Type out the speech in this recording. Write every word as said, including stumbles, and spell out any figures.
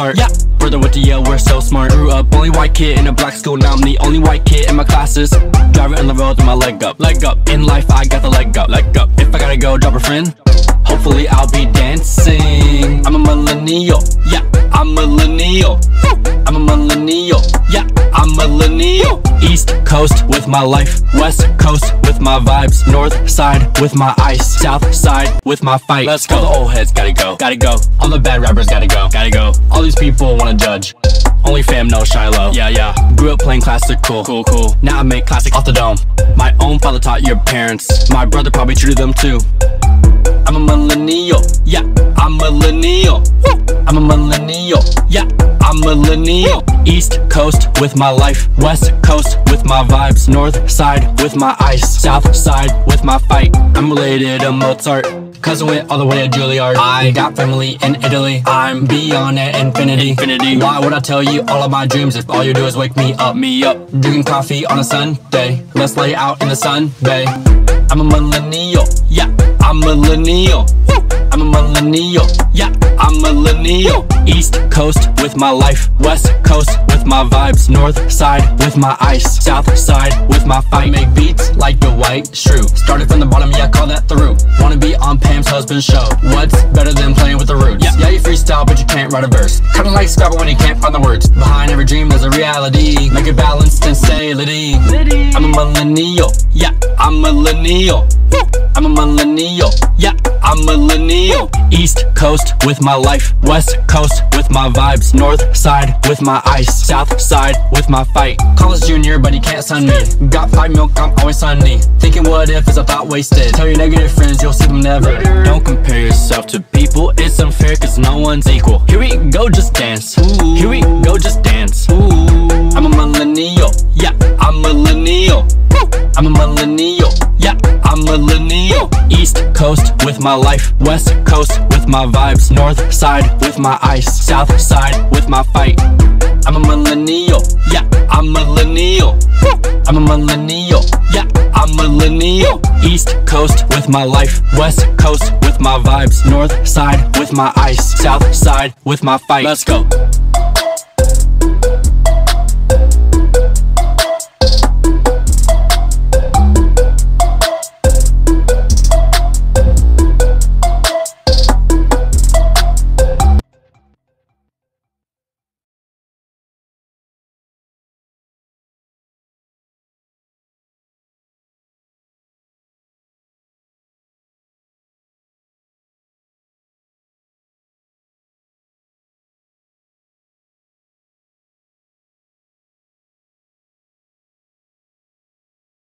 Mozart. Yeah, brother went to Yale, we're so smart. Grew up only white kid in a black school, now I'm the only white kid in my classes. Driving on the road with my leg up, leg up. In life I got the leg up, leg up. If I gotta go drop a friend, hopefully I'll be dancing. I'm a millennial, yeah, I'm a millennial. I'm a millennial, yeah, I'm a millennial. East Coast with my life, West Coast with my vibes, North Side with my ice, South Side with my fight. Let's go. All the old heads gotta go, gotta go. All the bad rappers gotta go, gotta go. All these people wanna judge, only fam no Shiloh. Yeah, yeah. Grew up playing classical, cool, cool. Now I make classic off the dome. My own father taught your parents, my brother probably treated them too. I'm a millennial, yeah, I'm a millennial. I'm a millennial, yeah, I'm a millennial. East Coast with my life, West Coast with my vibes, North Side with my ice, South Side with my fight. I'm related to Mozart, cousin went all the way to Juilliard. I got family in Italy, I'm beyond that infinity. Infinity. Why would I tell you all of my dreams if all you do is wake me up? Me up, drinking coffee on a Sunday. Let's lay out in the sun, babe. I'm a millennial, yeah, I'm a millennial. I'm a millennial, yeah, I'm a millennial. East Coast with my life, West Coast with my vibes, North Side with my ice, South Side with my fight. Make beats like the white shrew. Started from the bottom, yeah, call that the root. Wanna be on Pam's husband's show. What's better than playing with the roots? Yeah, yeah, you freestyle, but you can't write a verse. Kinda like Scrabble when you can't find the words. Behind every dream there's a reality. Make it balanced and say litty. I'm a millennial, yeah, I'm a millennial. I'm a millennial, yeah, I'm a millennial. East Coast with my life, West Coast with my vibes, North Side with my ice, South Side with my fight. College junior, but he can't sun me. Got five milk, I'm always sunny. Thinking what if is a thought wasted. Tell your negative friends you'll see them never. Don't compare yourself to people, it's unfair cause no one's equal. Here we go, just dance. Ooh. Here we go, just dance. Ooh. I'm a millennial, yeah, I'm a millennial. I'm a millennial, yeah, I'm a millennial. East Coast with my life, West Coast with my vibes, North Side with my ice, South Side with my fight. I'm a millennial, yeah, I'm a millennial. I'm a millennial, yeah, I'm a millennial. East Coast with my life, West Coast with my vibes, North Side with my ice, South Side with my fight. Let's go.